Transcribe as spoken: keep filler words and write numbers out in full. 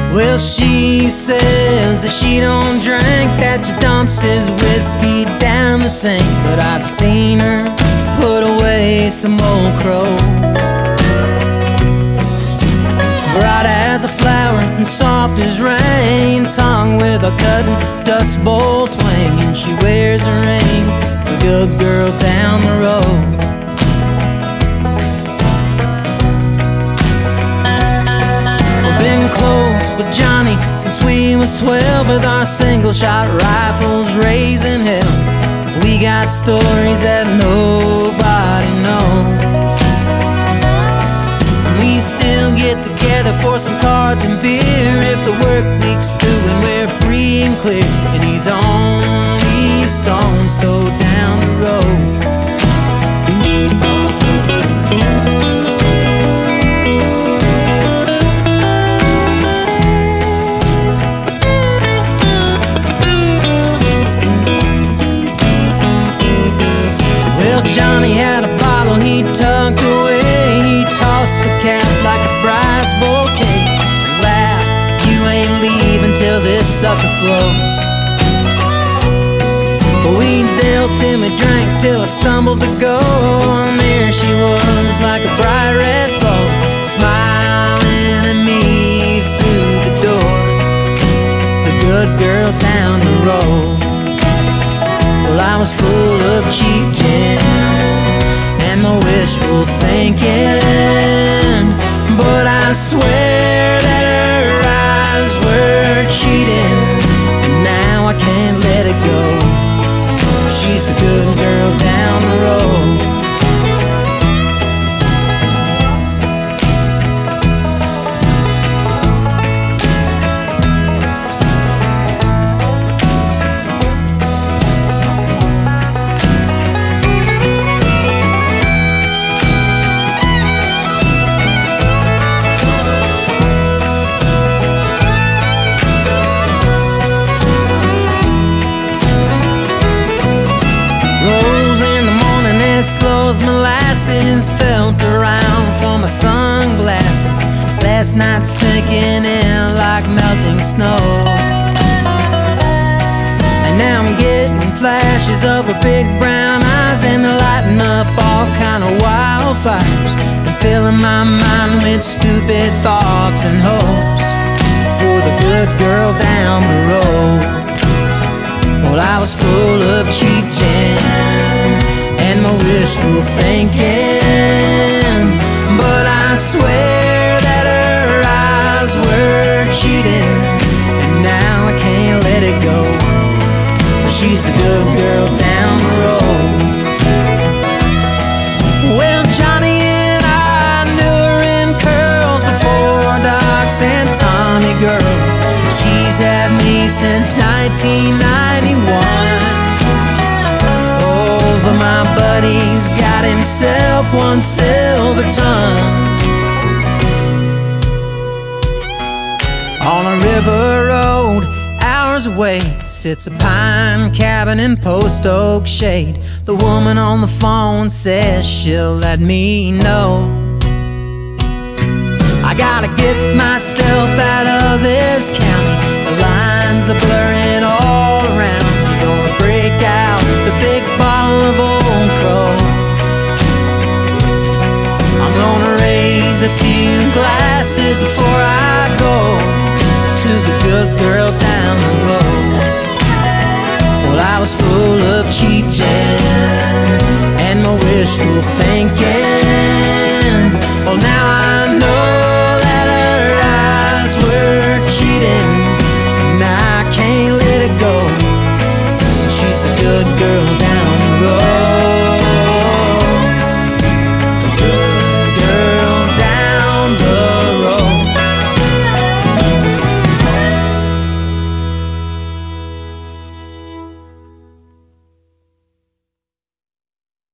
Well, she says that she don't drink, that she dumps his whiskey down the sink. But I've seen her put away some old crow, bright as a flower and soft as rain, tongue with a cutting dust bowl twang. And she wears a ring, a good girl down the road. Been close with Johnny since we was twelve, with our single-shot rifles raising hell. We got stories that nobody knows. We still get together for some cards and beer if the work week's through and we're free and clear. And he's only a stone's throw down the road. Johnny had a bottle he tucked away. He tossed the cap like a bride's bouquet and laughed, "You ain't leaving till this sucker floats." We dealt him a drink till I stumbled to go, and there she was like a bright red bow, smiling at me through the door, the good girl down the road. Well, I was full of cheap gin and my wishful thinking, but I swear that her eyes were cheating, and now I can't let it go. She's the good girl down the road. Slow as molasses, felt around for my sunglasses. Last night sinking in like melting snow, and now I'm getting flashes of her big brown eyes, and they're lighting up all kind of wildfires and filling my mind with stupid thoughts and hopes for the good girl down the road. Well, I was full of cheap gin and my wishful thinking, but I swear that her eyes were cheating, and now I can't let it go. She's the good girl down the road. Well, Johnny and I knew her in curls before Doc and Tommy girl. She's had me since nineteen ninety-one. But my buddy's got himself one silver tongue. On a river road, hours away, sits a pine cabin in post oak shade. The woman on the phone says she'll let me know. I gotta get myself out of this county. The lines are blurring all around. You're gonna break out the big bottle of Old Crow. I'm gonna raise a few glasses before I go to the good girl down the road. Well, I was full of cheap gin and my wishful thinking,